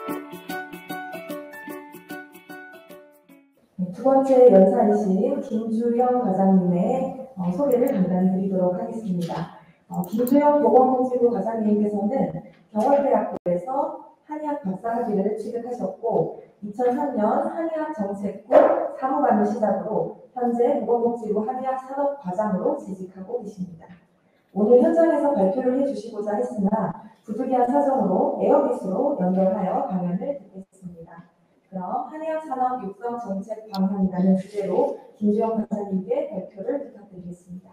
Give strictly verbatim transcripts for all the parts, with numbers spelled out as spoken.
두 번째 연사이신 김주영 과장님의 어, 소개를 간단히 드리도록 하겠습니다. 어, 김주영 보건복지부 과장님께서는 경월대학교에서 한의학 박사학위를 취득하셨고 이천삼 년 한의학 정책부 사무관을 시작으로 현재 보건복지부 한의학 산업과장으로 재직하고 계십니다. 오늘 현장에서 발표를 해주시고자 했으나 부득이한 사정으로 에어빗으로 연결하여 강연을 듣겠습니다. 그럼 한의학 산업 육성 정책 방향이라는 주제로 김주영 과장님께 발표를 부탁드리겠습니다.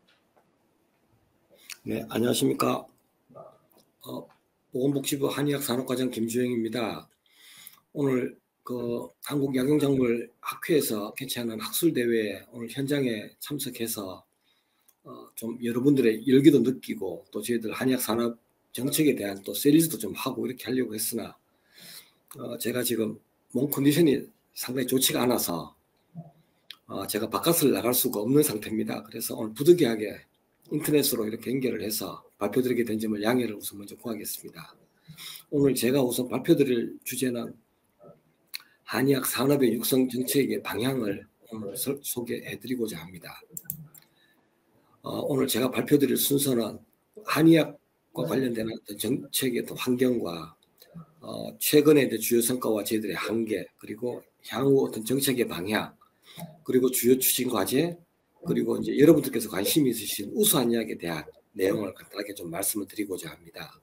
네, 안녕하십니까. 어, 보건복지부 한의학 산업과장 김주영입니다. 오늘 그 한국약용작물학회에서 개최하는 학술대회에 오늘 현장에 참석해서 어, 좀 여러분들의 열기도 느끼고 또 저희들 한의학 산업 정책에 대한 또 세리즈도 좀 하고 이렇게 하려고 했으나 어, 제가 지금 몸 컨디션이 상당히 좋지가 않아서 어, 제가 바깥을 나갈 수가 없는 상태입니다. 그래서 오늘 부득이하게 인터넷으로 이렇게 연결을 해서 발표드리게 된 점을 양해를 우선 먼저 구하겠습니다. 오늘 제가 우선 발표드릴 주제는 한의학 산업의 육성 정책의 방향을 오늘 서, 소개해드리고자 합니다. 어, 오늘 제가 발표드릴 순서는 한의학과 관련된 어떤 정책의 어떤 환경과 어, 최근의 주요 성과와 저희들의 한계, 그리고 향후 어떤 정책의 방향, 그리고 주요 추진 과제, 그리고 이제 여러분들께서 관심이 있으신 우수한의학에 대한 내용을 간단하게 좀 말씀을 드리고자 합니다.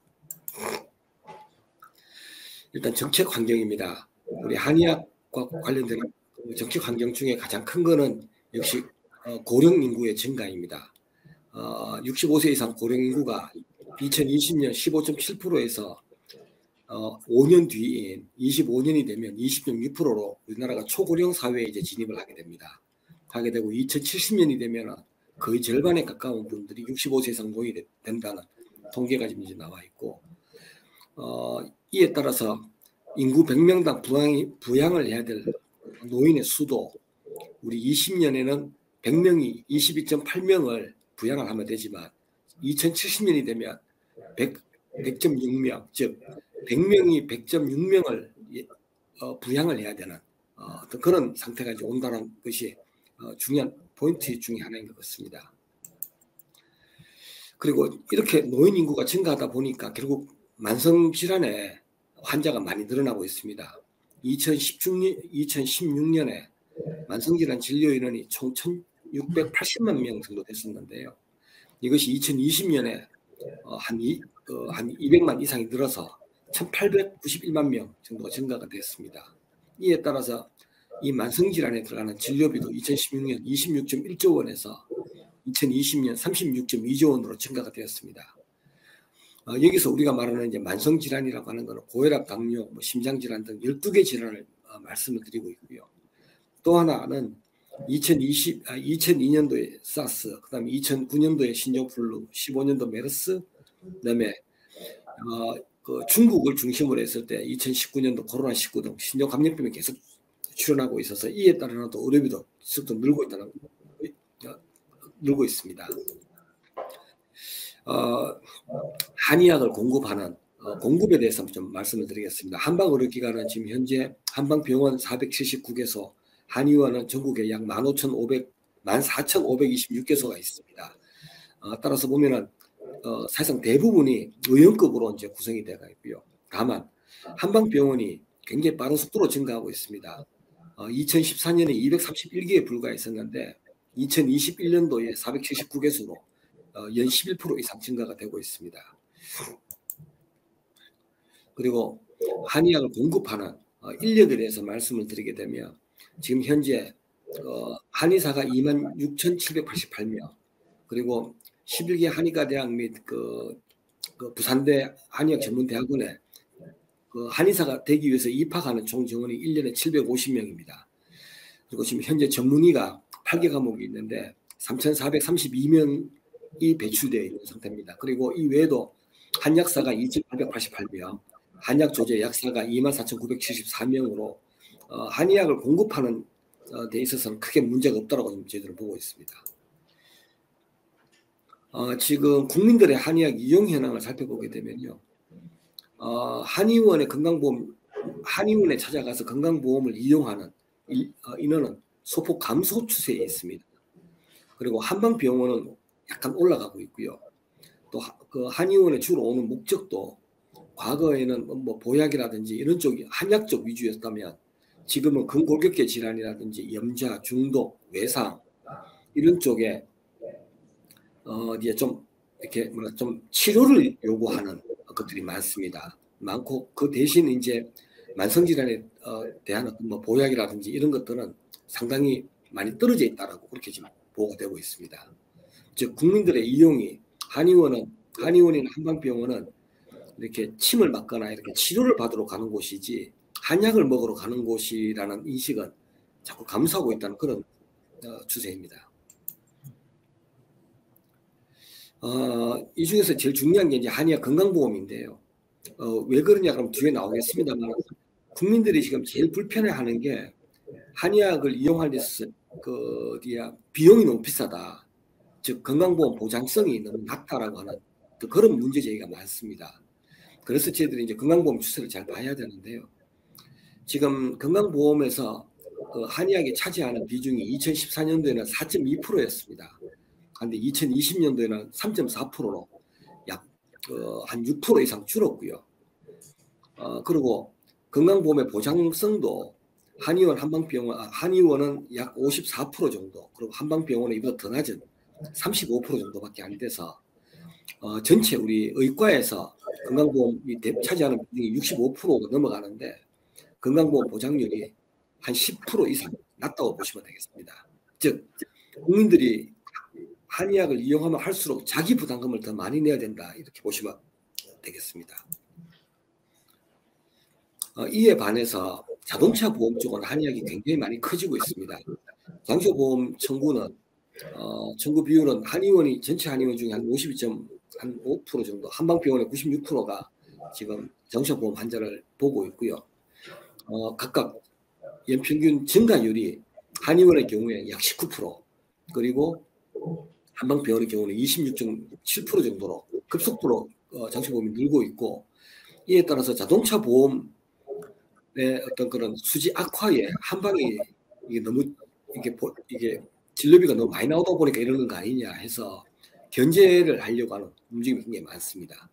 일단 정책 환경입니다. 우리 한의학과 관련된 정책 환경 중에 가장 큰 거는 역시 고령 인구의 증가입니다. 어, 육십오 세 이상 고령 인구가 이천이십 년 십오 점 칠 퍼센트에서 어, 오 년 뒤인 이십오 년이 되면 이십 점 육 퍼센트로 우리나라가 초고령 사회에 이제 진입을 하게 됩니다. 하게 되고 이천칠십 년이 되면 거의 절반에 가까운 분들이 육십오 세 이상 노인이 된다는 통계가 지금 이제 나와 있고, 어, 이에 따라서 인구 백 명당 부양이, 부양을 해야 될 노인의 수도 우리 이십 년에는 백 명이 이십이 점 팔 명을 부양을 하면 되지만 이천칠십 년이 되면 백 점 육 명, 즉 백 명이 백 점 육 명을 어, 부양을 해야 되는 어, 어떤 그런 상태가 이제 온다는 것이 어, 중요한 포인트 중에 하나인 것 같습니다. 그리고 이렇게 노인 인구가 증가하다 보니까 결국 만성질환의 환자가 많이 늘어나고 있습니다. 이천십육 년에 만성질환 진료 인원이 총 천육백팔십만 명 정도 됐었는데요. 이것이 이천이십 년에 어, 한, 이, 어, 한 이백만 이상이 늘어서 천팔백구십일만 명 정도가 증가가 됐습니다. 이에 따라서 이 만성질환에 들어가는 진료비도 이천십육 년 이십육 점 일 조 원에서 이천이십 년 삼십육 점 이 조 원으로 증가가 되었습니다. 어, 여기서 우리가 말하는 이제 만성질환이라고 하는 것은 고혈압, 당뇨, 뭐 심장질환 등 열두 개 질환을 어, 말씀을 드리고 있고요. 또 하나는 이천이십, 아, 이천이 년도에 사스, 그 다음에 이천구 년도에 신종플루, 십오 년도 메르스, 그 다음에 어, 그 중국을 중심으로 했을 때 이천십구 년도 코로나 십구 등 신종 감염병이 계속 출현하고 있어서 이에 따른 또 의료비도 계속 늘고 있다는 어, 늘고 있습니다. 어, 한의학을 공급하는 어, 공급에 대해서 좀 말씀을 드리겠습니다. 한방의료기관은 지금 현재 한방병원 사백칠십구 개소, 한의원은 전국에 약 만 사천오백이십육 개소가 있습니다. 어, 따라서 보면은 어, 사실상 대부분이 의원급으로 이제 구성이 되어 있고요. 다만 한방병원이 굉장히 빠른 속도로 증가하고 있습니다. 어, 이천십사 년에 이백삼십일 개에 불과했었는데 이천이십일 년도에 사백칠십구 개소로 어, 연 십일 퍼센트 이상 증가가 되고 있습니다. 그리고 한의학을 공급하는 어, 인력에 대해서 말씀을 드리게 되면 지금 현재 어, 한의사가 이만 육천칠백팔십팔 명, 그리고 십일 개 한의과대학 및 그, 그 부산대 한의학 전문대학원에 그 한의사가 되기 위해서 입학하는 총 정원이 일 년에 칠백오십 명입니다. 그리고 지금 현재 전문의가 여덟 개 과목이 있는데 삼천사백삼십이 명이 배출되어 있는 상태입니다. 그리고 이 외에도 한약사가 이천팔백팔십팔 명, 한약조제 약사가 이만 사천구백칠십사 명으로 어, 한의학을 공급하는 어, 데 있어서는 크게 문제가 없다고 저희들은 보고 있습니다. 어, 지금 국민들의 한의학 이용 현황을 살펴보게 되면요, 어, 한의원의 건강보험 한의원에 찾아가서 건강보험을 이용하는 인원은 소폭 감소 추세에 있습니다. 그리고 한방병원은 약간 올라가고 있고요. 또 그 한의원에 주로 오는 목적도 과거에는 뭐 보약이라든지 이런 쪽이 한약 쪽 위주였다면 지금은 근골격계 질환이라든지 염좌, 중독, 외상 이런 쪽에 어 이제 좀 이렇게 뭐라 좀 치료를 요구하는 것들이 많습니다. 많고 그 대신 이제 만성 질환에 어, 대한 어떤 뭐 보약이라든지 이런 것들은 상당히 많이 떨어져 있다라고 그렇게 지금 보고가 되고 있습니다. 즉 국민들의 이용이 한의원은 한의원이나 한방병원은 이렇게 침을 맞거나 이렇게 치료를 받으러 가는 곳이지 한약을 먹으러 가는 곳이라는 인식은 자꾸 감소하고 있다는 그런 어, 추세입니다. 어, 이 중에서 제일 중요한 게 이제 한의학 건강보험인데요. 어, 왜 그러냐 그럼 뒤에 나오겠습니다만 국민들이 지금 제일 불편해하는 게 한의학을 이용할 때 그 어디야 비용이 너무 비싸다. 즉 건강보험 보장성이 너무 낮다라고 하는 그런 문제 제기가 많습니다. 그래서 저희들이 이제 건강보험 추세를 잘 봐야 되는데요. 지금 건강보험에서 그 한의학이 차지하는 비중이 이천십사 년도에는 사 점 이 퍼센트였습니다. 그런데 이천이십 년도에는 삼 점 사 퍼센트로 약 한 육 퍼센트 이상 줄었고요. 어, 그리고 건강보험의 보장성도 한의원, 한방병원, 한의원은 약 오십사 퍼센트 정도, 그리고 한방병원은 이보다 더 낮은 삼십오 퍼센트 정도밖에 안 돼서 어, 전체 우리 의과에서 건강보험이 차지하는 비중이 육십오 퍼센트가 넘어가는데 건강보험 보장률이 한 십 퍼센트 이상 낮다고 보시면 되겠습니다. 즉 국민들이 한의학을 이용하면 할수록 자기 부담금을 더 많이 내야 된다 이렇게 보시면 되겠습니다. 어, 이에 반해서 자동차 보험 쪽은 한의학이 굉장히 많이 커지고 있습니다. 장소보험 청구는 어, 청구 비율은 한의원이 전체 한의원 중에 한 오십이 점 오 퍼센트 정도, 한방병원의 구십육 퍼센트가 지금 장소보험 환자를 보고 있고요. 어, 각각 연평균 증가율이 한의원의 경우에 약 십구 퍼센트, 그리고 한방병원의 경우는 이십육 점 칠 퍼센트 정도로 급속도로 어, 장소보험이 늘고 있고, 이에 따라서 자동차 보험의 어떤 그런 수지 악화에 한방이 이게 너무 이게 이게 진료비가 너무 많이 나오다 보니까 이러는 거 아니냐 해서 견제를 하려고 하는 움직임이 굉장히 많습니다.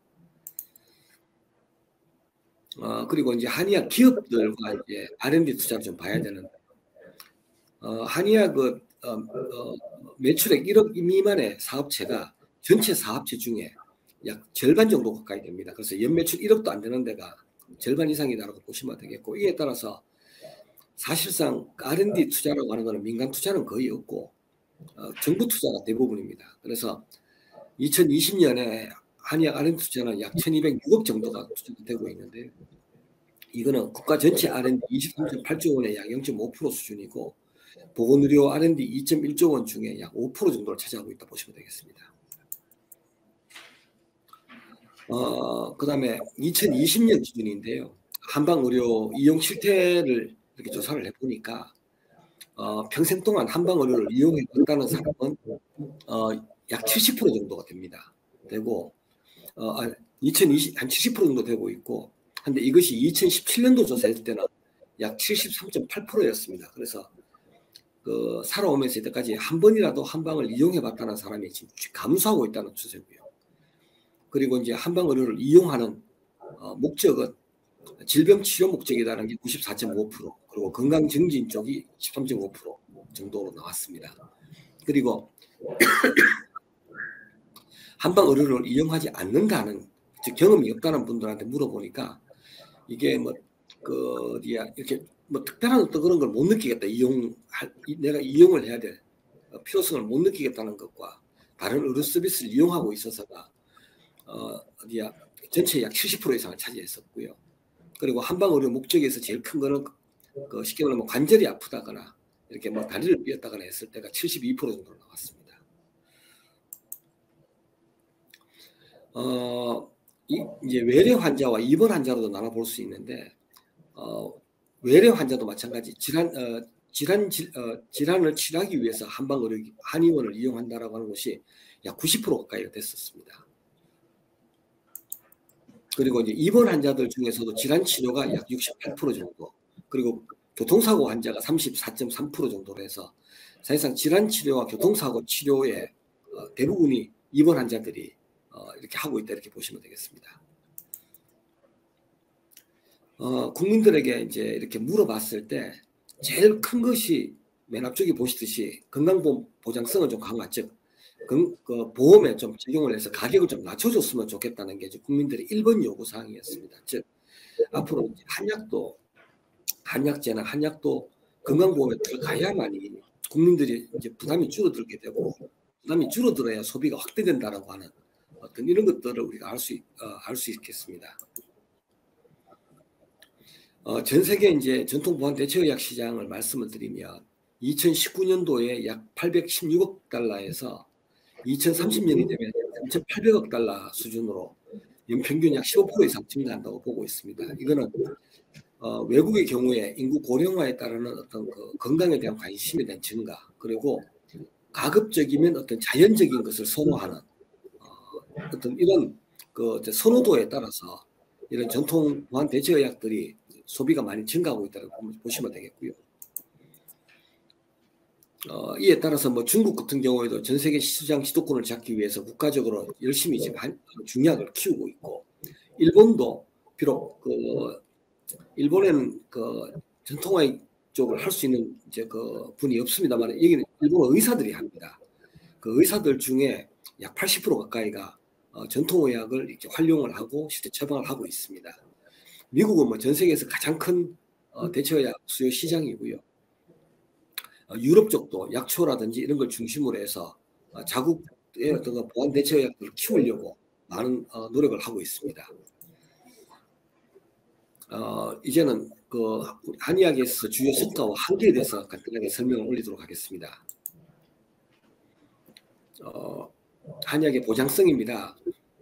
어, 그리고 이제 한의학 기업들과 이제 알 앤 디 투자를 좀 봐야 되는데, 어, 한의학은 어, 어, 매출액 일억 미만의 사업체가 전체 사업체 중에 약 절반 정도 가까이 됩니다. 그래서 연매출 일억도 안 되는 데가 절반 이상이다라고 보시면 되겠고, 이에 따라서 사실상 알 앤 디 투자라고 하는 것은 민간 투자는 거의 없고 어, 정부 투자가 대부분입니다. 그래서 이천이십 년에 한의학 알 앤 디 투자는 약 천이백육억 정도가 투자가 되고 있는데, 이거는 국가 전체 알 앤 디 이십삼 점 팔조 원의 약 영 점 오 퍼센트 수준이고 보건의료 알 앤 디 이 점 일조 원 중에 약 오 퍼센트 정도를 차지하고 있다 보시면 되겠습니다. 어, 그 다음에 이천이십 년 기준인데요. 한방의료 이용 실태를 이렇게 조사를 해보니까 어, 평생 동안 한방의료를 이용해봤다는 사람은 어, 약 칠십 퍼센트 정도가 됩니다. 되고 어, 이천이십, 한 칠십 퍼센트 정도 되고 있고, 근데 이것이 이천십칠 년도 조사했을 때는 약 칠십삼 점 팔 퍼센트였습니다. 그래서 그 살아오면서 이때까지 한 번이라도 한방을 이용해봤다는 사람이 지금 감소하고 있다는 추세고요. 그리고 이제 한방의료를 이용하는 어, 목적은 질병 치료 목적이라는 게 구십사 점 오 퍼센트, 그리고 건강 증진 쪽이 십삼 점 오 퍼센트 정도로 나왔습니다. 그리고 한방의료를 이용하지 않는다는, 즉 경험이 없다는 분들한테 물어보니까 이게 뭐 그 어디야 이렇게 뭐 특별한 어떤 그런 걸 못 느끼겠다, 이용 내가 이용을 해야 될 필요성을 못 느끼겠다는 것과 다른 의료 서비스를 이용하고 있어서가 어, 어디야 전체 약 칠십 퍼센트 이상을 차지했었고요. 그리고 한방의료 목적에서 제일 큰 거는 그 쉽게 말하면 관절이 아프다거나 이렇게 뭐 다리를 삐었다거나 했을 때가 칠십이 퍼센트 정도로 나왔습니다. 어, 이, 이제 외래 환자와 입원 환자로도 나눠 볼 수 있는데, 어, 외래 환자도 마찬가지 질환 어, 질환 질, 어, 질환을 치료하기 위해서 한방의료 한의원을 이용한다라고 하는 것이 약 구십 퍼센트 가까이가 됐었습니다. 그리고 이제 입원 환자들 중에서도 질환 치료가 약 육십팔 퍼센트 정도, 그리고 교통사고 환자가 삼십사 점 삼 퍼센트 정도로 해서 사실상 질환 치료와 교통사고 치료의 어, 대부분이 입원 환자들이 어, 이렇게 하고 있다, 이렇게 보시면 되겠습니다. 어, 국민들에게 이제 이렇게 물어봤을 때 제일 큰 것이 맨 앞쪽에 보시듯이 건강보험 보장성을 좀 강화, 즉 그, 그 보험에 좀 적용을 해서 가격을 좀 낮춰줬으면 좋겠다는 게 이제 국민들의 일 번 요구사항이었습니다. 즉 앞으로 한약도 한약재나 한약도 건강보험에 들어가야만이 국민들이 이제 부담이 줄어들게 되고, 부담이 줄어들어야 소비가 확대된다라고 하는 어떤 이런 것들을 우리가 알 수 어, 알 수 있겠습니다. 어, 전 세계 이제 전통 보완 대체의학 시장을 말씀을 드리면 이천십구 년도에 약 팔백십육억 달러에서 이천삼십 년이 되면 삼천팔백억 달러 수준으로 연평균 약 십오 퍼센트 이상 증가한다고 보고 있습니다. 이거는 어, 외국의 경우에 인구 고령화에 따르는 어떤 그 건강에 대한 관심에 대한 증가, 그리고 가급적이면 어떤 자연적인 것을 선호하는 어, 어떤 이런 그 선호도에 따라서 이런 전통 보완 대체의학들이 소비가 많이 증가하고 있다고 보시면 되겠고요. 어, 이에 따라서 뭐 중국 같은 경우에도 전 세계 시장 지도권을 잡기 위해서 국가적으로 열심히 지금 한, 중약을 키우고 있고, 일본도 비록 그 일본에는 그 전통의 쪽을 할 수 있는 이제 그 분이 없습니다만, 여기는 일본 의사들이 합니다. 그 의사들 중에 약 팔십 퍼센트 가까이가 어, 전통의학을 이렇게 활용을 하고 실제 처방을 하고 있습니다. 미국은 뭐 전 세계에서 가장 큰 어, 대체의학 수요 시장이고요. 어, 유럽 쪽도 약초라든지 이런 걸 중심으로 해서 어, 자국의 어떤 그 보완 대체의학들을 키우려고 많은 어, 노력을 하고 있습니다. 어, 이제는 그 한의학에 있어서 주요 성과와 한계에 대해서 간단하게 설명을 올리도록 하겠습니다. 어, 한의학의 보장성입니다.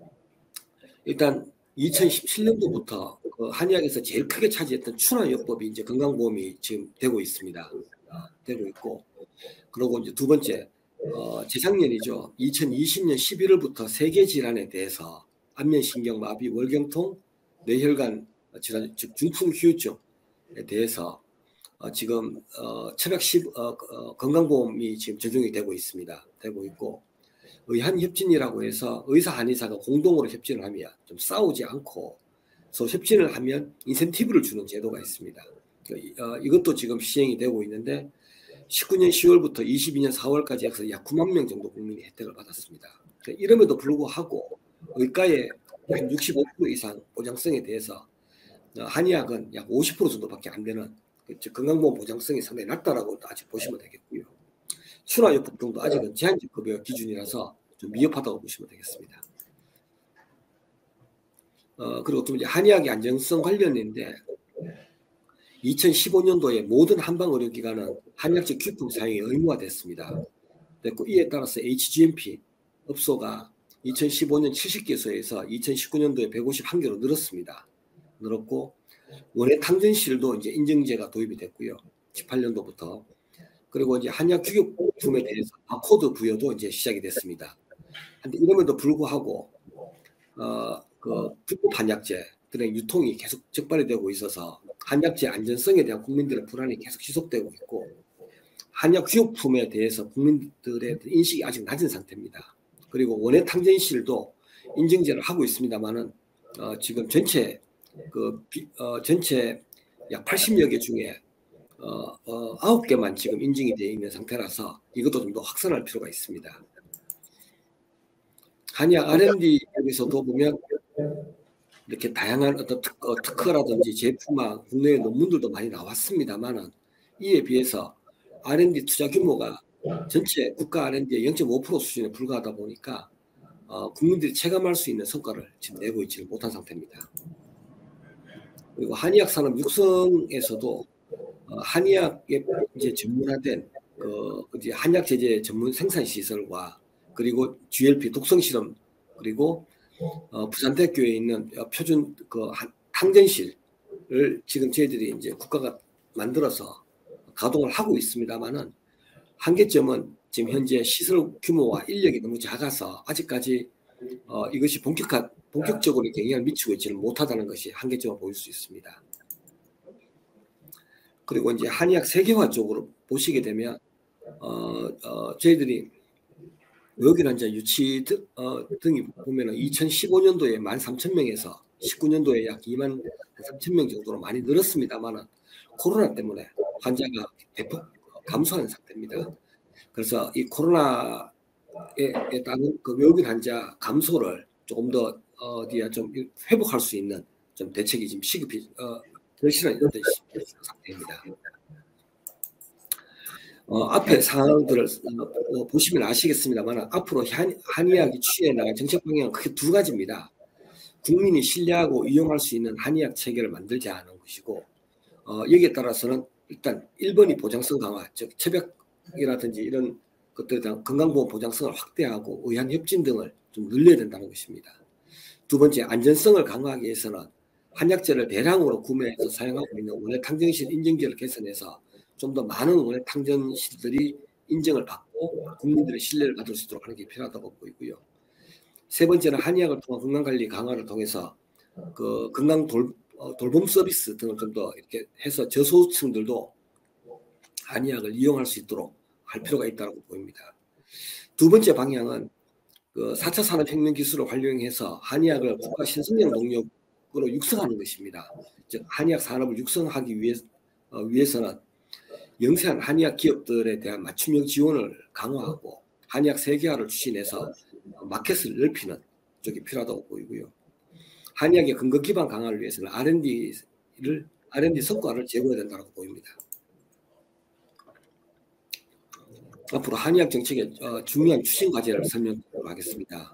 일단 이천십칠 년도부터 그 한의학에서 제일 크게 차지했던 춘화요법이 이제 건강보험이 지금 되고 있습니다. 어, 되고 있고, 그리고 이제 두 번째, 어, 재작년이죠. 이천이십 년 십일월부터 세계 질환에 대해서 안면신경마비, 월경통, 뇌혈관 질환, 즉 중풍 후유증에 대해서 어, 지금 어, 처약십 어, 어, 건강보험이 지금 적용이 되고 있습니다. 되고 있고, 의한협진이라고 해서 의사 한의사가 공동으로 협진을 하면 좀 싸우지 않고 서 협진을 하면 인센티브를 주는 제도가 있습니다. 어, 이것도 지금 시행이 되고 있는데 십구 년 시월부터 이십이 년 사월까지 해서 약 구만 명 정도 국민이 혜택을 받았습니다. 이름에도 불구하고 의과의 한 육십오 퍼센트 이상 보장성에 대해서 한의학은 약 오십 퍼센트 정도밖에 안 되는, 즉 건강보험 보장성이 상당히 낮다라고 아직 보시면 되겠고요. 춘화요법 정도 아직은 제한적 급여 기준이라서 좀 미흡하다고 보시면 되겠습니다. 어, 그리고 또 이제 한의학의 안정성 관련인데 이천십오 년도에 모든 한방 의료기관은 한약재 규품 사용이 의무화됐습니다. 됐고 이에 따라서 에이치지엠피 업소가 이천십오 년 칠십 개소에서 이천십구 년도에 백오십일 개로 늘었습니다. 늘었고 원예 탕전실도 이제 인증제가 도입이 됐고요. 십팔 년도부터. 그리고 이제 한약 규격품에 대해서 바코드 부여도 이제 시작이 됐습니다. 근데 이름에도 불구하고 어, 그 불법 한약재들의 유통이 계속 적발이 되고 있어서 한약재 안전성에 대한 국민들의 불안이 계속 지속되고 있고, 한약 규격품에 대해서 국민들의 인식이 아직 낮은 상태입니다. 그리고 원예 탕전실도 인증제를 하고 있습니다만은 어, 지금 전체 그 비, 어, 전체 약 팔십여 개 중에 어, 어, 아홉 개만 지금 인증이 되어 있는 상태라서 이것도 좀 더 확산할 필요가 있습니다. 한의학 알앤디에서도 보면 이렇게 다양한 어떤 특, 어, 특허라든지 제품화 국내의 논문들도 많이 나왔습니다만은 이에 비해서 알앤디 투자 규모가 전체 국가 알앤디의 영 점 오 퍼센트 수준에 불과하다 보니까 어, 국민들이 체감할 수 있는 성과를 지금 내고 있지는 못한 상태입니다. 그리고 한의학 산업 육성에서도 어, 한의학에 이제 전문화된 그 이제 한약 제제 전문 생산 시설과 그리고 지엘피 독성 실험, 그리고 어, 부산대학교에 있는 표준 그 탕전실을 지금 저희들이 이제 국가가 만들어서 가동을 하고 있습니다만은 한계점은 지금 현재 시설 규모와 인력이 너무 작아서 아직까지 어, 이것이 본격화, 본격적으로 영향을 미치고 있지는 못하다는 것이 한계점을 보일 수 있습니다. 그리고 이제 한의학 세계화 쪽으로 보시게 되면 어, 어, 저희들이 외국인 환자 유치 등, 어, 등이 보면 이천십오 년도에 만 삼천 명에서 십구 년도에 약 이만 삼천 명 정도로 많이 늘었습니다만 코로나 때문에 환자가 대폭 감소하는 상태입니다. 그래서 이 코로나에 따른 그 외국인 환자 감소를 조금 더 어디야 좀 회복할 수 있는 좀 대책이 지금 시급히 어, 절실한 상태입니다. 어, 앞에 상황들을 어, 보시면 아시겠습니다만 앞으로 한, 한의학이 취해 나갈 정책 방향은 크게 두 가지입니다. 국민이 신뢰하고 이용할 수 있는 한의학 체계를 만들자는 것이고 어, 여기에 따라서는 일단 일 번이 보장성 강화, 즉 체백이라든지 이런 것들에 대한 건강보험 보장성을 확대하고 의한 협진 등을 좀 늘려야 된다는 것입니다. 두 번째, 안전성을 강화하기 위해서는 한약재를 대량으로 구매해서 사용하고 있는 원예 탕정실 인증제를 개선해서 좀 더 많은 원예 탕정실들이 인정을 받고 국민들의 신뢰를 받을 수 있도록 하는 게 필요하다고 보이고요. 세 번째는 한의학을 통한 건강관리 강화를 통해서 그 건강 돌, 어, 돌봄 서비스 등을 좀 더 이렇게 해서 저소득층들도 한의학을 이용할 수 있도록 할 필요가 있다고 보입니다. 두 번째 방향은 그 사 차 산업혁명 기술을 활용해서 한의학을 국가 신성장 동력으로 육성하는 것입니다. 즉 한의학 산업을 육성하기 위해, 어, 위해서는 영세한 한의학 기업들에 대한 맞춤형 지원을 강화하고 한의학 세계화를 추진해서 마켓을 넓히는 쪽이 필요하다고 보이고요. 한의학의 근거 기반 강화를 위해서는 알 앤 디를 알 앤 디 성과를 제고해야 된다고 보입니다. 앞으로 한의학 정책의 어, 중요한 추진 과제를 설명하도록 하겠습니다.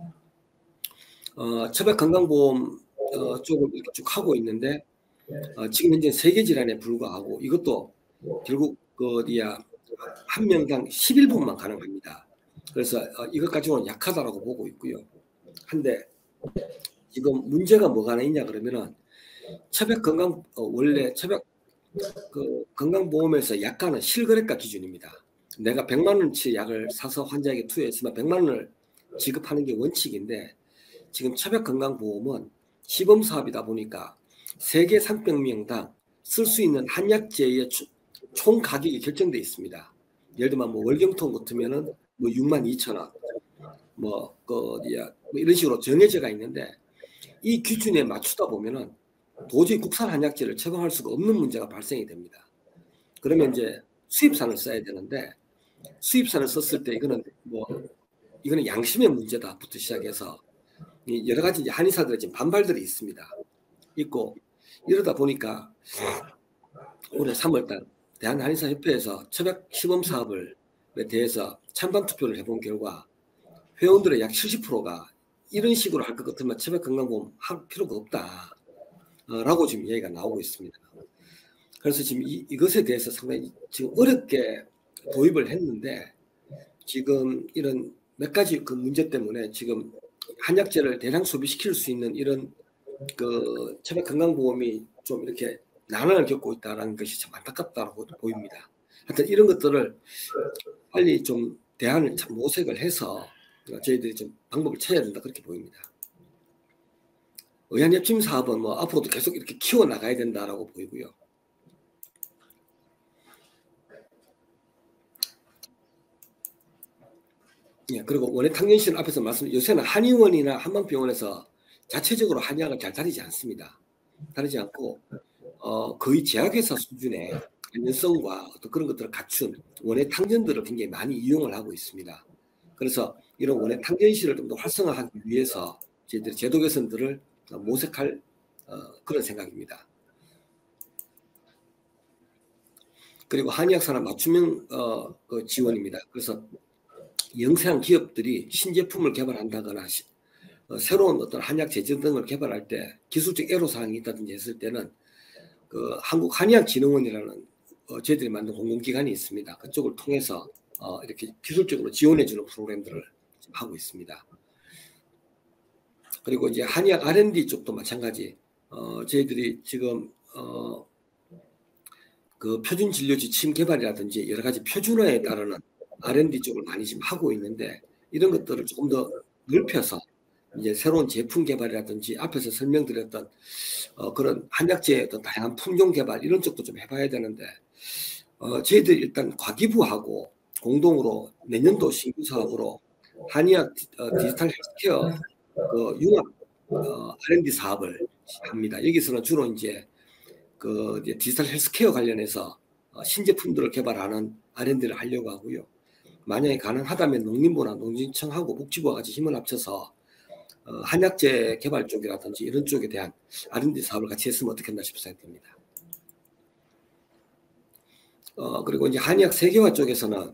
어, 처백건강보험 어, 쪽을 이렇게 쭉 하고 있는데 어, 지금 현재 세계 질환에 불과하고 이것도 결국 그 어디야 한 명당 십일 분만 가능합니다. 그래서 어, 이것 가지고는 약하다라고 보고 있고요. 한데 지금 문제가 뭐가 하나 있냐 그러면은 처백 건강 어, 원래 처백 그 건강보험에서 약가는 실거래가 기준입니다. 내가 백만 원치 약을 사서 환자에게 투여했으면 백만 원을 지급하는 게 원칙인데 지금 처백건강보험은 시범사업이다 보니까 세계 삼백 명당 쓸 수 있는 한약재의 총 가격이 결정돼 있습니다. 예를 들면 뭐 월경통 같으면은 뭐 육만 이천 원, 뭐 그 어디야 뭐 이런 식으로 정해져가 있는데 이 기준에 맞추다 보면은 도저히 국산 한약재를 처방할 수가 없는 문제가 발생이 됩니다. 그러면 이제 수입산을 써야 되는데 수입산을 썼을 때 이거는 뭐 이거는 양심의 문제다부터 시작해서 여러 가지 이제 한의사들의 지금 반발들이 있습니다. 있고 이러다 보니까 올해 삼월달 대한한의사협회에서 처백 시범 사업을 대해서 찬반 투표를 해본 결과 회원들의 약 칠십 퍼센트가 이런 식으로 할 것 같으면 처백 건강보험 할 필요가 없다라고 지금 얘기가 나오고 있습니다. 그래서 지금 이, 이것에 대해서 상당히 지금 어렵게 도입을 했는데 지금 이런 몇 가지 그 문제 때문에 지금 한약재를 대량 소비시킬 수 있는 이런 그 처백 건강보험이 좀 이렇게 난항을 겪고 있다는 것이 참 안타깝다고 보입니다. 하여튼 이런 것들을 빨리 좀 대안을 참 모색을 해서 저희들이 좀 방법을 찾아야 된다 그렇게 보입니다. 의한협침 사업은 뭐 앞으로도 계속 이렇게 키워 나가야 된다라고 보이고요. 예, 그리고 원예 탕정실 앞에서 말씀, 요새는 한의원이나 한방병원에서 자체적으로 한의학을 잘 다루지 않습니다. 다루지 않고 어, 거의 제약회사 수준의 안전성과 어떤 그런 것들을 갖춘 원예 탕전들을 굉장히 많이 이용을 하고 있습니다. 그래서 이런 원예 탕전실을 좀 더 활성화하기 위해서 저희들이 제도 개선들을 모색할 어, 그런 생각입니다. 그리고 한의학 산업 맞춤형 어, 그 지원입니다. 그래서 영세한 기업들이 신제품을 개발한다거나 시, 어, 새로운 어떤 한약 제조 등을 개발할 때 기술적 애로사항이 있다든지 했을 때는 그 한국한의학진흥원이라는 어, 저희들이 만든 공공기관이 있습니다. 그쪽을 통해서 어, 이렇게 기술적으로 지원해주는 프로그램들을 하고 있습니다. 그리고 이제 한의학 알 앤 디 쪽도 마찬가지. 어, 저희들이 지금 어, 그 표준 진료 지침 개발이라든지 여러 가지 표준화에 따르는 알 앤 디 쪽을 많이 지금 하고 있는데 이런 것들을 조금 더 넓혀서 이제 새로운 제품 개발이라든지 앞에서 설명드렸던 어, 그런 한약재의 어떤 다양한 품종 개발 이런 쪽도 좀 해봐야 되는데 어, 저희들 일단 과기부하고 공동으로 내년도 신규 사업으로 한의학 어, 디지털 헬스케어 그 융합 어, 알 앤 디 사업을 합니다. 여기서는 주로 이제 그 이제 디지털 헬스케어 관련해서 어, 신제품들을 개발하는 알 앤 디를 하려고 하고요. 만약에 가능하다면 농림부나 농진청하고 복지부와 같이 힘을 합쳐서 어, 한약재 개발 쪽이라든지 이런 쪽에 대한 알 앤 디 사업을 같이 했으면 어떻겠나 싶어 생각됩니다. 어, 그리고 이제 한의학 세계화 쪽에서는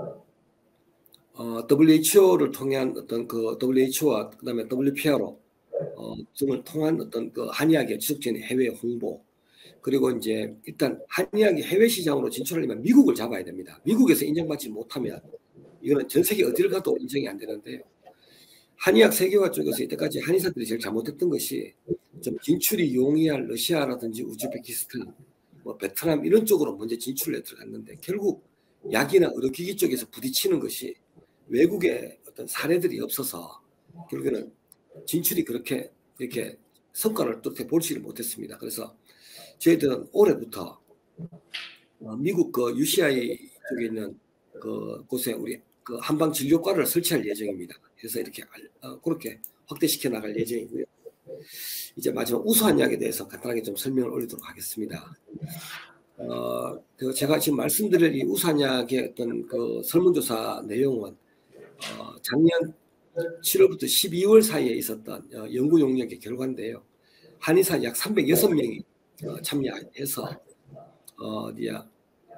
어, 더블유 에이치 오를 통한 어떤 그 더블유 에이치 오와 그다음에 더블유 피 알오 어, 등을 통한 어떤 그 한의학의 지속적인 해외 홍보 그리고 이제 일단 한의학이 해외 시장으로 진출하려면 미국을 잡아야 됩니다. 미국에서 인정받지 못하면 이거는 전 세계 어디를 가도 인정이 안 되는데요. 한의학 세계화 쪽에서 이때까지 한의사들이 제일 잘못했던 것이 좀 진출이 용이할 러시아라든지 우즈베키스탄, 뭐 베트남 이런 쪽으로 먼저 진출을 해 들어갔는데 결국 약이나 의료기기 쪽에서 부딪히는 것이 외국의 어떤 사례들이 없어서 결국에는 진출이 그렇게 이렇게 성과를 뚜렷이 보지를 못했습니다. 그래서 저희들은 올해부터 미국 그 유 씨 아이 쪽에 있는 그 곳에 우리 그 한방 진료과를 설치할 예정입니다. 그래서 이렇게 어, 그렇게 확대시켜 나갈 예정이고요. 이제 마지막 우수한약에 대해서 간단하게 좀 설명을 올리도록 하겠습니다. 어, 제가 지금 말씀드릴 이 우수한약의 어떤 그 설문조사 내용은 어, 작년 칠월부터 십이월 사이에 있었던 어, 연구 용역의 결과인데요. 한의사 약 삼백육 명이 어, 참여해서 어, 어디야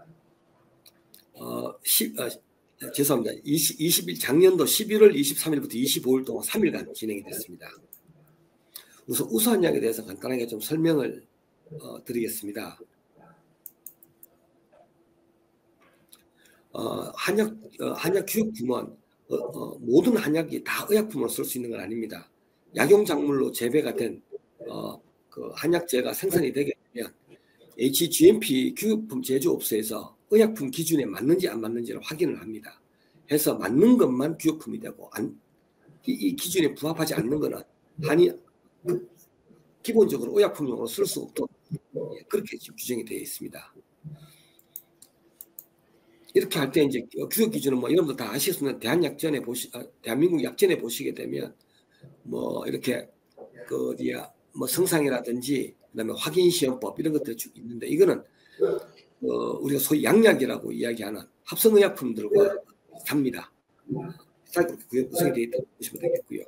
어, 십, 어, 죄송합니다. 이십, 이십 작년도 십일월 이십삼일부터 이십오일 동안 삼 일간 진행이 됐습니다. 우선 우수한약에 대해서 간단하게 좀 설명을 어, 드리겠습니다. 어, 한약 어, 한약 교육품은 어, 어, 모든 한약이 다 의약품으로 쓸 수 있는 건 아닙니다. 약용작물로 재배가 된 어, 그 한약재가 생산이 되게 되면 에이치 지 엠 피 교육품 제조업소에서 의약품 기준에 맞는지 안 맞는지를 확인을 합니다. 해서 맞는 것만 교육품이 되고 안, 이, 이 기준에 부합하지 않는 것은 한이 기본적으로 의약품용으로 쓸 수 없도록 그렇게 지금 규정이 되어 있습니다. 이렇게 할 때 이제 규격 기준은 뭐 여러분들 다 아실 수 있는 대한약전에 보시, 대한민국 약전에 보시게 되면 뭐 이렇게 그 어디야 뭐 성상이라든지 그다음에 확인 시험법 이런 것들이 쭉 있는데 이거는 어 우리가 소위 양약이라고 이야기하는 합성의약품들과 삽니다. 그렇게 구성이 되어 있다고 보시면 되겠고요.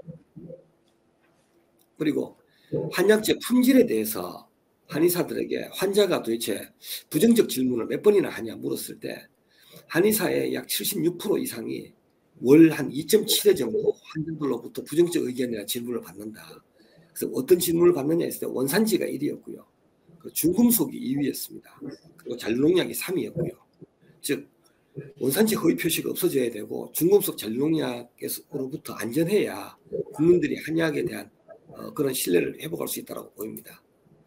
그리고 한약재 품질에 대해서 한의사들에게 환자가 도대체 부정적 질문을 몇 번이나 하냐 물었을 때 한의사의 약 칠십육 퍼센트 이상이 월 한 이 점 칠 회 정도 환자들로부터 부정적 의견이나 질문을 받는다. 그래서 어떤 질문을 받느냐 했을 때 원산지가 일 위였고요. 중금속이 이 위였습니다. 그리고 잔류농약이 삼 위였고요. 즉 원산지 허위 표시가 없어져야 되고 중금속 잔류농약으로부터 안전해야 국민들이 한약에 대한 어, 그런 신뢰를 회복할 수 있다고 보입니다.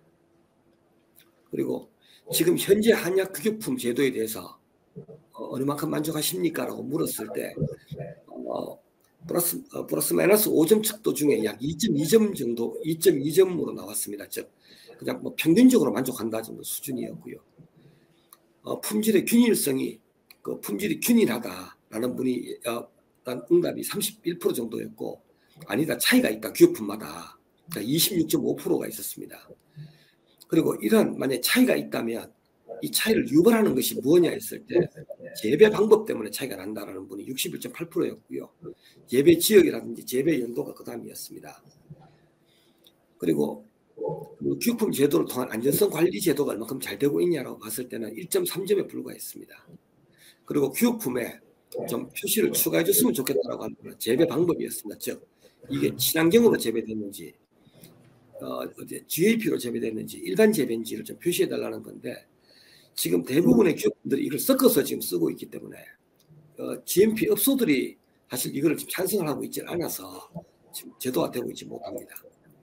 그리고 지금 현재 한약 규격품 제도에 대해서 어, 어느 만큼 만족하십니까? 라고 물었을 때 어, 플러스, 어, 플러스 마이너스 오 점 척도 중에 약 이 점 이 점 정도 이 점 이 점으로 나왔습니다. 즉 그냥 뭐 평균적으로 만족한다 정도 수준이었고요. 어, 품질의 균일성이 그 품질이 균일하다라는 분이 어, 응답이 삼십일 퍼센트 정도였고 아니다 차이가 있다 규격품마다 이십육 점 오 퍼센트가 있었습니다. 그리고 이런 만약 차이가 있다면 이 차이를 유발하는 것이 무엇이냐 했을 때 재배 방법 때문에 차이가 난다라는 분이 육십일 점 팔 퍼센트였고요. 재배 지역이라든지 재배 연도가 그 다음이었습니다. 그리고 규격품 제도를 통한 안전성 관리 제도가 얼마큼 잘 되고 있냐라고 봤을 때는 일 점 삼 점에 불과했습니다. 그리고 규격품에 좀 표시를 추가해 줬으면 좋겠다라고 하는 건 재배 방법이었습니다. 즉 이게 친환경으로 재배됐는지 어, 지 에이 피로 재배됐는지 일반 재배인지를 좀 표시해 달라는 건데 지금 대부분의 기업들이 이걸 섞어서 지금 쓰고 있기 때문에 어, 지 엠 피 업소들이 사실 이걸 지금 찬성을 하고 있지 않아서 지금 제도화되고 있지 못합니다.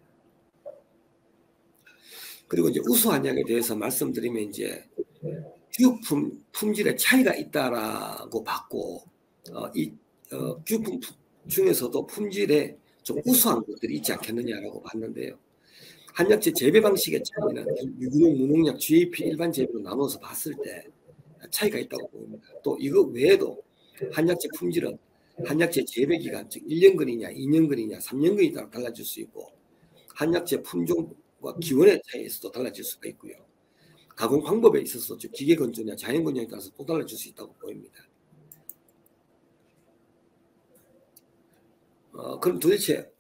그리고 이제 우수한약에 대해서 말씀드리면 이제 규격품 품질에 차이가 있다라고 봤고 어, 이 어, 규격품 중에서도 품질에 좀 우수한 것들이 있지 않겠느냐라고 봤는데요. 한약재 재배 방식의 차이는 유기농, 무농약, 지에이피 일반 재배로 나눠서 봤을 때 차이가 있다고 봅니다. 또 이거 외에도 한약재 품질은 한약재 재배 기간, 즉 일 년근이냐, 이 년근이냐, 삼 년근에 따라 달라질 수 있고 한약재 품종과 기원의 차이에서도 달라질 수가 있고요. 가공 방법에 있어서 즉 기계 건조냐, 자연 건조에 따라서 또 달라질 수 있다고 보입니다. 어, 그럼 도대체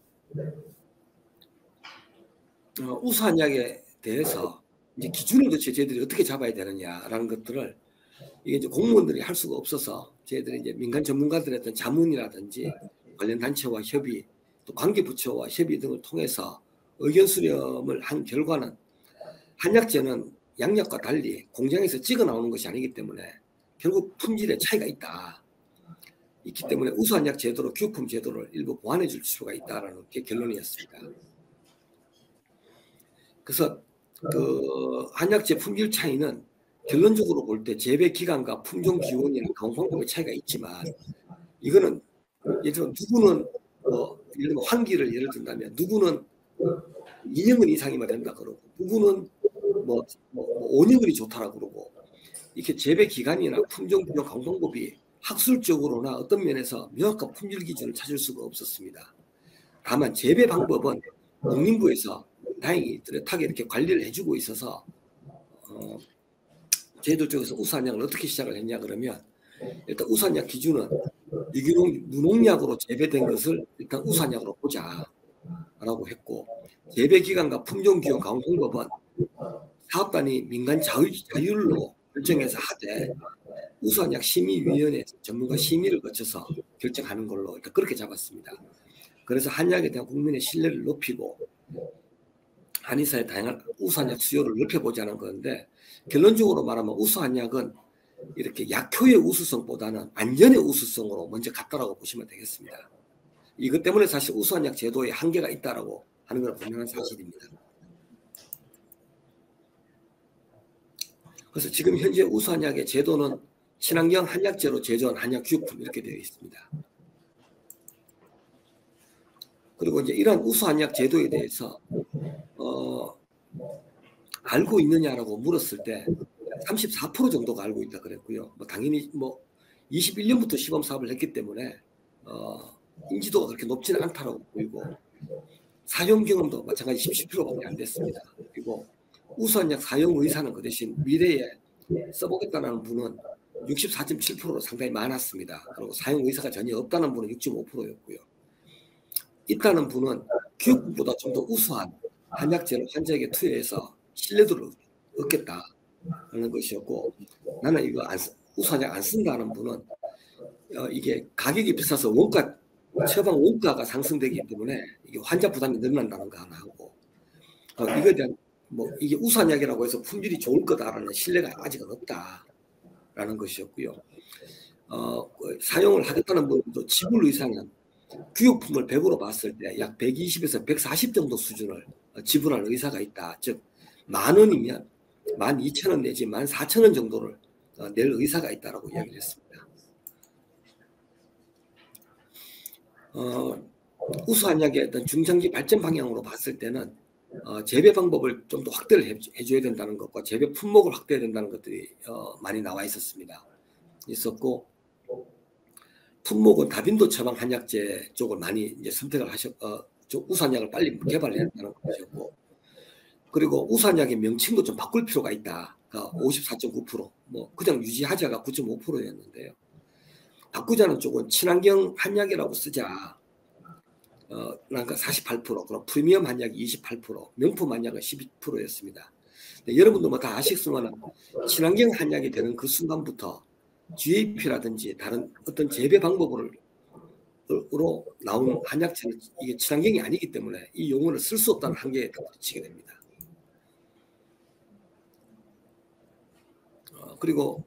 어, 우수한약에 대해서 이제 기준을 도대체 저희들이 어떻게 잡아야 되느냐라는 것들을 이게 이제 공무원들이 할 수가 없어서 저희들이 이제 민간 전문가들의 어떤 자문이라든지 관련 단체와 협의, 또 관계부처와 협의 등을 통해서 의견 수렴을 한 결과는 한약재는 양약과 달리 공장에서 찍어 나오는 것이 아니기 때문에 결국 품질에 차이가 있다. 있기 때문에 우수한약 제도로 교품 제도를 일부 보완해 줄 수가 있다라는 게 결론이었습니다. 그래서 그 한약재 품질 차이는 결론적으로 볼 때 재배 기간과 품종 기원이나 가공 방법의 차이가 있지만 이거는 예를 들어 누구는 뭐 예를 들면 환기를 예를 든다면 누구는 이 년근 이상이면 된다 그러고 누구는 뭐, 뭐 오 년근이 좋다라고 그러고 이렇게 재배 기간이나 품종 분야 가공 방법이 학술적으로나 어떤 면에서 명확한 품질 기준을 찾을 수가 없었습니다. 다만 재배 방법은 농림부에서 다행히 뚜렷하게 이렇게 관리를 해주고 있어서 어, 저희들 쪽에서 우수한약을 어떻게 시작을 했냐 그러면 일단 우수한약 기준은 유기농 무농약으로 재배된 것을 일단 우수한약으로 보자라고 했고 재배 기간과 품종 기원 가공 방법은 사업단이 민간 자율, 자율로 결정해서 하되 우수한약 심의위원회 전문가 심의를 거쳐서 결정하는 걸로 일단 그렇게 잡았습니다. 그래서 한약에 대한 국민의 신뢰를 높이고 한의사의 다양한 우수한약 수요를 넓혀보자는 건데 결론적으로 말하면 우수한약은 이렇게 약효의 우수성보다는 안전의 우수성으로 먼저 갔다라고 보시면 되겠습니다. 이것 때문에 사실 우수한약 제도에 한계가 있다라고 하는 건 분명한 사실입니다. 그래서 지금 현재 우수한약의 제도는 친환경 한약재로 제조한 한약 기업품 이렇게 되어 있습니다. 그리고 이제 이러한 우수한약 제도에 대해서 어, 알고 있느냐라고 물었을 때 삼십사 퍼센트 정도가 알고 있다 그랬고요. 뭐 당연히 뭐 이십일 년부터 시범 사업을 했기 때문에 어, 인지도가 그렇게 높지는 않다라고 보이고 사용 경험도 마찬가지 십칠 퍼센트밖에 안 됐습니다. 그리고 우수한약 사용 의사는 그 대신 미래에 써보겠다는 분은 육십사 점 칠 퍼센트로 상당히 많았습니다. 그리고 사용 의사가 전혀 없다는 분은 육 점 오 퍼센트였고요. 있다는 분은 기업보다 좀 더 우수한 한약재를 환자에게 투여해서 신뢰도를 얻겠다는 것이었고 나는 이거 안, 우수한약 안 쓴다는 분은 어, 이게 가격이 비싸서 원가 처방 원가가 상승되기 때문에 이게 환자 부담이 늘어난다는 거 하나 하고 어, 이거에 대한 뭐 이게 우수한약이라고 해서 품질이 좋을 거다라는 신뢰가 아직은 없다라는 것이었고요. 어, 사용을 하겠다는 분도 지불 의사는 구역품을 백으로 봤을 때 약 백이십에서 백사십 정도 수준을 지불할 의사가 있다. 즉 만 원이면 만 이천 원 내지 만 사천 원 정도를 낼 의사가 있다라고 이야기를 했습니다. 어, 우수한약의 어떤 중장기 발전 방향으로 봤을 때는 어, 재배 방법을 좀 더 확대를 해, 해줘야 된다는 것과 재배 품목을 확대해야 된다는 것들이 어, 많이 나와 있었습니다. 있었고 품목은 다빈도 처방 한약재 쪽을 많이 이제 선택을 하셨, 어, 우수한약을 빨리 개발해야 한다는 것이었고, 그리고 우수한약의 명칭도 좀 바꿀 필요가 있다. 그러니까 오십사 점 구 퍼센트, 뭐 그냥 유지하자가 구 점 오 퍼센트였는데요. 바꾸자는 쪽은 친환경 한약이라고 쓰자. 어, 그러니까 사십팔 퍼센트, 그럼 프리미엄 한약이 이십팔 퍼센트, 명품 한약은 십이 퍼센트였습니다. 여러분도 뭐 다 아시겠지만 친환경 한약이 되는 그 순간부터 지에이피라든지 다른 어떤 재배 방법으로 나온 한약재는 이게 친환경이 아니기 때문에 이 용어를 쓸 수 없다는 한계에 부딪히게 됩니다. 어, 그리고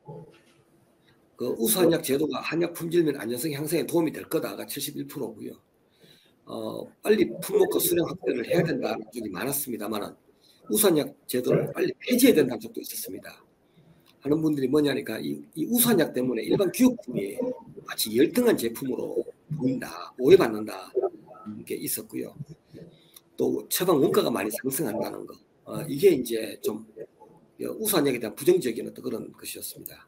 그 우수한약 제도가 한약 품질 및 안전성 향상에 도움이 될 거다가 칠십일 퍼센트고요. 어, 빨리 품목과 수량 확대를 해야 된다는 쪽이 많았습니다만 우수한약 제도를 빨리 폐지해야 된다는 쪽도 있었습니다. 하는 분들이 뭐냐니까 이, 이 우수한약 때문에 일반 기업품이 마치 열등한 제품으로 보인다, 오해받는다 게 있었고요. 또 처방 원가가 많이 상승한다는 거, 어, 이게 이제 좀 우수한약에 대한 부정적인 어떤 그런 것이었습니다.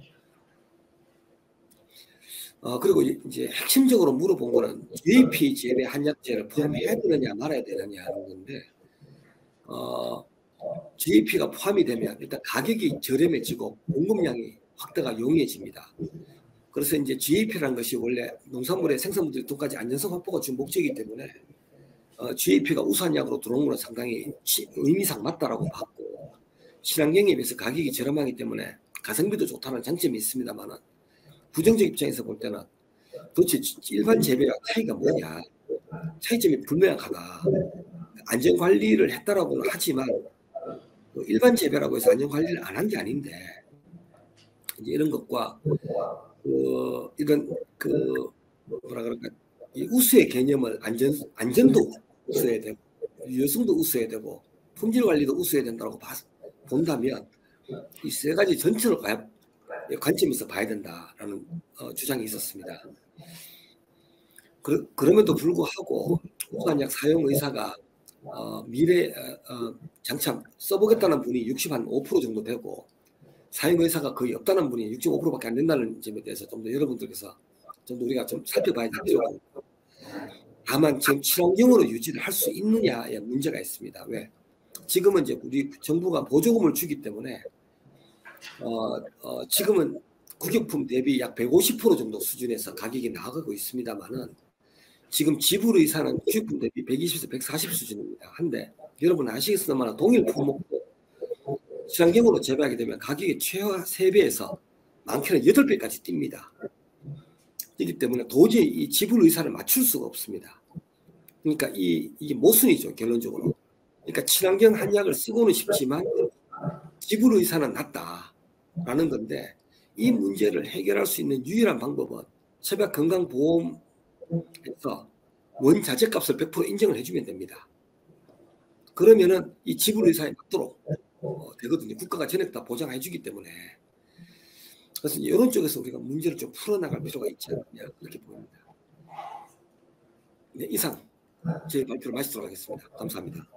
어, 그리고 이제 핵심적으로 물어본 거는 지에이피 제외 한약재를 포함해야 되느냐 말아야 되느냐 하는 건데, 어, 지에이피가 포함이 되면 일단 가격이 저렴해지고 공급량이 확대가 용이해집니다. 그래서 이제 지에이피라는 것이 원래 농산물의 생산물들의 돈까지 안전성 확보가 주 목적이기 때문에 어, 지에이피가 우수한 약으로 들어오는 건 상당히 시, 의미상 맞다라고 봤고, 친환경에 비해서 가격이 저렴하기 때문에 가성비도 좋다는 장점이 있습니다만은, 부정적 입장에서 볼 때는 도대체 일반 재배와 차이가 뭐냐, 차이점이 불명확하다. 안전관리를 했다라고는 하지만 일반 재배라고 해서 안전관리를 안 한 게 아닌데, 이제 이런 것과 그 이런 그 뭐라 그럴까, 이 우수의 개념을 안전 안전도 우수해야 되고 유효성도 우수해야 되고 품질 관리도 우수해야 된다고 봐, 본다면 이 세 가지 전체를 봐야, 관점에서 봐야 된다라는 어, 주장이 있었습니다. 그, 그럼에도 불구하고 우수한 약 사용 의사가 어, 미래 어, 어, 장참 써보겠다는 분이 육십오 퍼센트 정도 되고 사용 의사가 거의 없다는 분이 육십오 퍼센트밖에 안 된다는 점에 대해서 좀 더 여러분들께서 좀 더 우리가 좀 살펴봐야 될 필요가 있고, 다만 지금 친환경으로 유지를 할 수 있느냐에 문제가 있습니다. 왜? 지금은 이제 우리 정부가 보조금을 주기 때문에 어, 어, 지금은 국역품 대비 약 백오십 퍼센트 정도 수준에서 가격이 나가고 있습니다만은, 지금 지불 의사는 국역품 대비 백이십에서 백사십 수준입니다. 한데 여러분 아시겠습니다만 동일 품목도 친환경으로 재배하게 되면 가격이 최하 세 배에서 많게는 여덟 배까지 뜁니다. 그렇기 때문에 도저히 이 지불 의사를 맞출 수가 없습니다. 그러니까 이, 이게 모순이죠, 결론적으로. 그러니까 친환경 한약을 쓰고는 싶지만 지불 의사는 낮다라는 건데, 이 문제를 해결할 수 있는 유일한 방법은 협약건강보험에서 원자재값을 백 퍼센트 인정을 해주면 됩니다. 그러면은 이 지불 의사에 맞도록 어, 되거든요. 국가가 전액 다 보장해 주기 때문에. 그래서 이런 쪽에서 우리가 문제를 좀 풀어나갈 필요가 있지 않느냐, 그렇게 보입니다. 네, 이상 제 발표를 마치도록 하겠습니다. 감사합니다.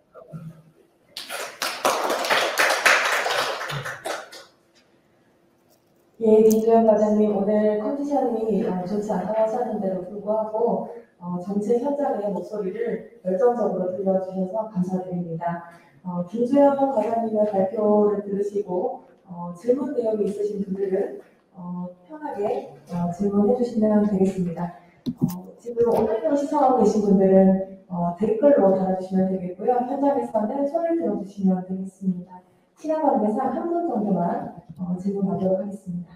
예, 김주현 과장님, 오늘 컨디션이 어, 좋지 않다고 하셨는데도 불구하고 어, 정책 현장의 목소리를 열정적으로 들려주셔서 감사드립니다. 어, 김주현 과장님의 발표를 들으시고 어, 질문 내용이 있으신 분들은 어, 편하게 어, 질문해 주시면 되겠습니다. 어, 지금 온라인으로 시청하고 계신 분들은 어, 댓글로 달아주시면 되겠고요. 현장에서는 손을 들어주시면 되겠습니다. 시간 관계상 한 분 정도만 어, 질문하도록 하겠습니다.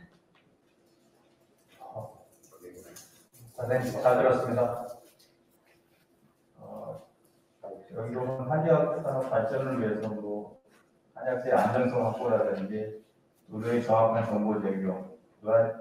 선생님 잘 들었습니다. 어, 여기로는 한의학 산업 발전을 위해서 뭐 한약재의 안전성 확보라든지 의료의 정확한 정보 제공, 또한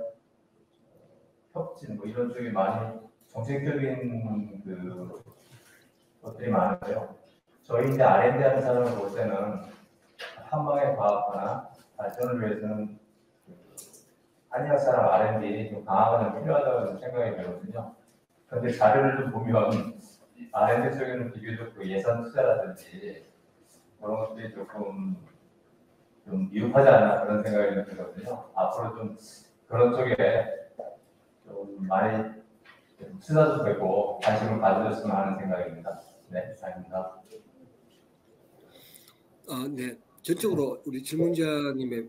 혁신 뭐 이런 쪽이 많이 정책적인 그 것들이 많은데요. 저희 이제 알 앤 디 하는 사람을 볼 때는 한방의 과학화나 발전을 위해서는 한의학 산업 알 앤 디 좀 강화가 좀 필요하다고 생각이 들거든요. 그런데 자료를 좀 보면 알 앤 디 쪽에는 비교적 그 예산 투자라든지 그런 것들이 조금 좀 미흡하지 않나 그런 생각이 들거든요. 앞으로 좀 그런 쪽에 좀 많이 투자도 되고 관심을 가져줬으면 하는 생각입니다. 네, 이상입니다. 아, 네. 전적으로 우리 질문자님의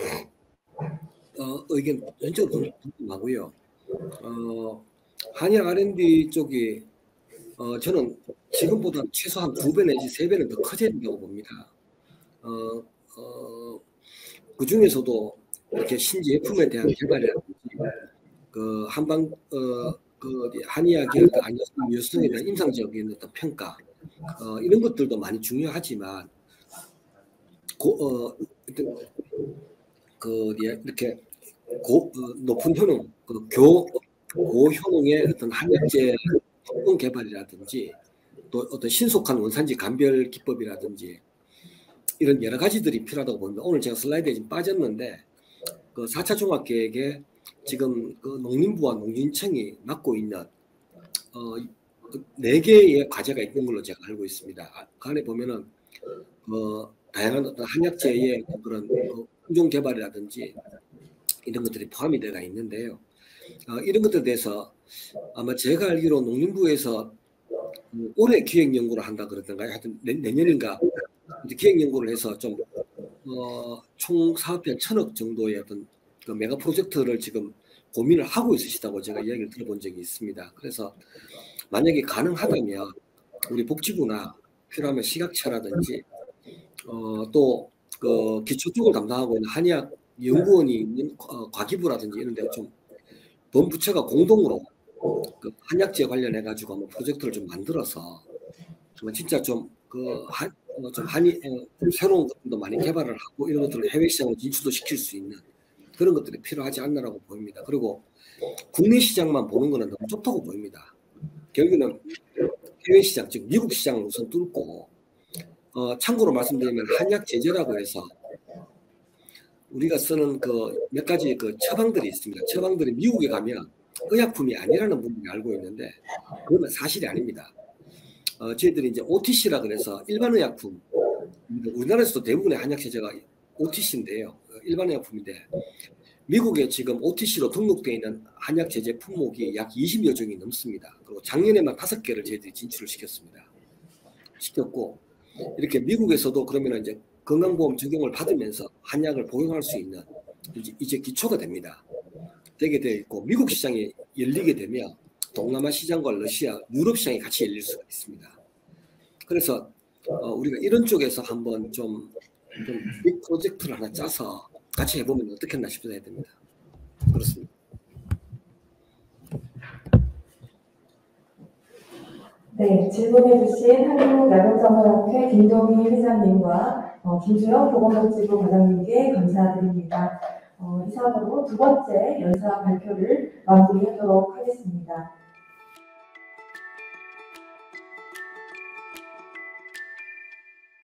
어, 의견 전적으로 궁금하고요. 어, 한약 알 앤 디 쪽이 어, 저는 지금보다 최소한 두 배 내지 세 배는 더 커져야 된다고 봅니다. 어, 어, 그 중에서도 이렇게 신제품에 대한 개발이라든지 그 한방 어, 그 한의학의 어떤 안전성, 유효성에 대한 임상적인 어떤 평가 어, 이런 것들도 많이 중요하지만 고, 어, 그 이렇게 고, 어, 높은 효능, 그 교, 고효능의 어떤 한약재 성분 개발이라든지 또 어떤 신속한 원산지 감별 기법이라든지 이런 여러 가지들이 필요하다고 봅니다. 오늘 제가 슬라이드에 좀 빠졌는데 그 사 차 종합계획에 지금 그 농림부와 농진청이 맡고 있는 어, 네 개의 과제가 있는 걸로 제가 알고 있습니다. 그 안에 보면은 어, 다양한 어떤 한약재의 그런 그 품종 개발이라든지 이런 것들이 포함이 되어 있는데요. 어, 이런 것들에 대해서 아마 제가 알기로 농림부에서 음, 올해 기획 연구를 한다 그러던가요? 하여튼 내, 내년인가 이제 기획 연구를 해서 좀 어, 총 사업비 한 천억 정도의 어떤 그 메가 프로젝트를 지금 고민을 하고 있으시다고 제가 이야기를 들어본 적이 있습니다. 그래서 만약에 가능하다면 우리 복지부나 필요하면 시각처라든지 어, 또 그 기초 쪽을 담당하고 있는 한의학 연구원이 있는 어, 과기부라든지 이런 데 좀 본부처가 공동으로 그 한약재 관련해 가지고 뭐 프로젝트를 좀 만들어서 정말 진짜 좀 그 한 어, 좀 한의 어, 좀 새로운 것도 많이 개발을 하고 이런 것들을 해외 시장으로 진출도 시킬 수 있는 그런 것들이 필요하지 않나라고 보입니다. 그리고 국내 시장만 보는 거는 너무 좁다고 보입니다. 결국은 해외 시장, 즉 미국 시장을 우선 뚫고 어, 참고로 말씀드리면 한약 제제라고 해서 우리가 쓰는 그 몇 가지 그 처방들이 있습니다. 처방들이 미국에 가면 의약품이 아니라는 분들이 알고 있는데 그건 사실이 아닙니다. 어, 저희들이 이제 오티씨라 그래서 일반 의약품, 우리나라에서도 대부분의 한약 제제가 오티씨인데요. 일반 의약품인데 미국에 지금 오티씨로 등록되어 있는 한약 제제 품목이 약 이십여 종이 넘습니다. 그리고 작년에만 다섯 개를 저희들이 진출을 시켰습니다. 시켰고 이렇게 미국에서도 그러면 이제 건강보험 적용을 받으면서 한약을 복용할 수 있는 이제, 이제 기초가 됩니다. 되게 되어 있고 미국 시장이 열리게 되면 동남아 시장과 러시아, 유럽 시장이 같이 열릴 수가 있습니다. 그래서 어, 우리가 이런 쪽에서 한번 좀, 좀 빅 프로젝트를 하나 짜서 같이 해보면 어떻겠나 싶어야 됩니다. 그렇습니다. 네, 질문해주신 한국야구정원학회 김동희 회장님과 어, 김주영 보건복지부 과장님께 감사드립니다. 어, 이상으로 두 번째 연사 발표를 마무리하도록 하겠습니다.